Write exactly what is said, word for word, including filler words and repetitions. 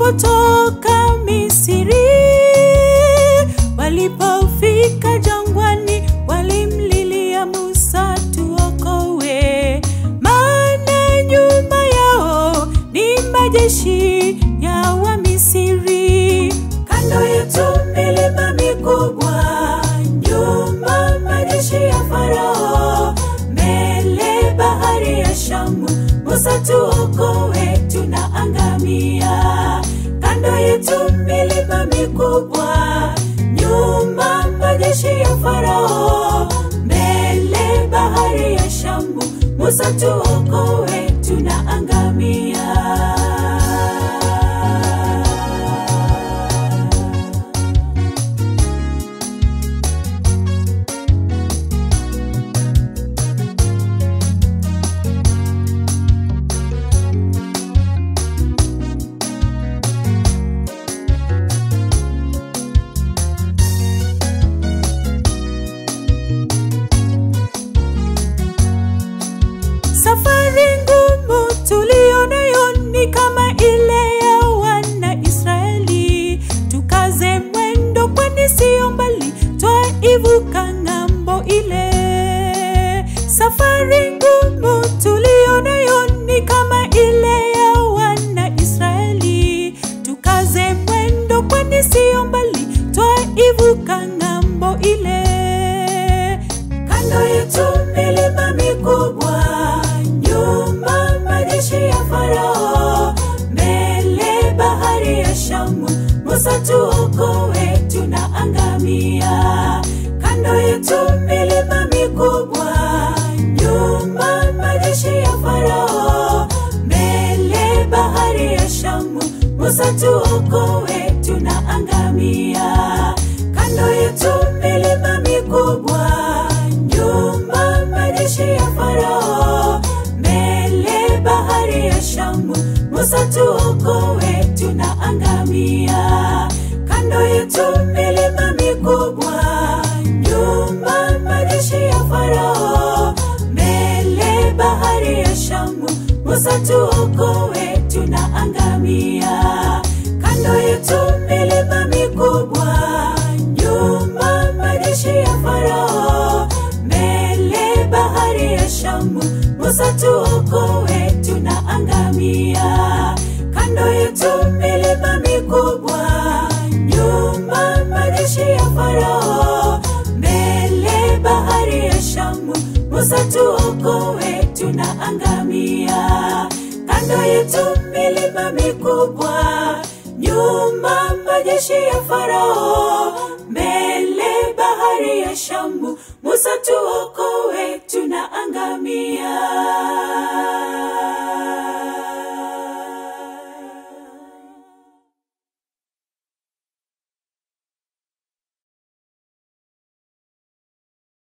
walipotoka Misri, walipofika jangwani, walimlilia Musa, tuokoe, maana nyuma yao ni majeshi ya Wamisri. Kando yetu milima mikubwa, nyuma majeshi ya Farao, mbele bahari ya Shamu, Musa tuokoe, tunaangamia. Kando yetu milima mikubwa, nyuma majeshi ya Farao, mbele bahari ya Shamu, Musa tuokoe, tunaangamia. Safari ngumu tulionayo ni kama ile ya wana Israeli. Tukaze mwendo kwani sio mbali, twaivuka ng'ambo ile. Safari ngumu tulionayo ni kama ile ya wana Israeli. Tukaze mwendo kwani sio mbali, twaivuka ng'ambo ile. Kando yetu milima mikubwa, nyuma majeshi ya Farao, mbele bahari ya Shamu, Musa tuokoe, tunaangamia. Kando yetu milima mikubwa, nyuma majeshi ya Farao, mbele bahari ya Shamu, Musa tuokoe, tunaangamia. Kando yetu milima mikubwa, nyuma majeshi ya Farao, mbele bahari ya Shamu, Musa tuokoe, tunaangamia. Kando yetu milima mikubwa, nyuma majeshi ya Farao, mbele bahari ya Shamu, Musa tuokoe, tunaangamia. Kando yetu milima mikubwa, nyuma majeshi ya Farao, mbele bahari ya Shamu, Musa tuokoe, tunaangamia. Kando yetu milima mikubwa, nyuma majeshi ya Farao, mbele bahari ya Shamu, Musa tuokoe, tunaangamia. Kando yetu milima mikubwa, nyuma majeshi ya Farao, mbele bahari ya Shamu, Musa tuokoe, tunaangamia.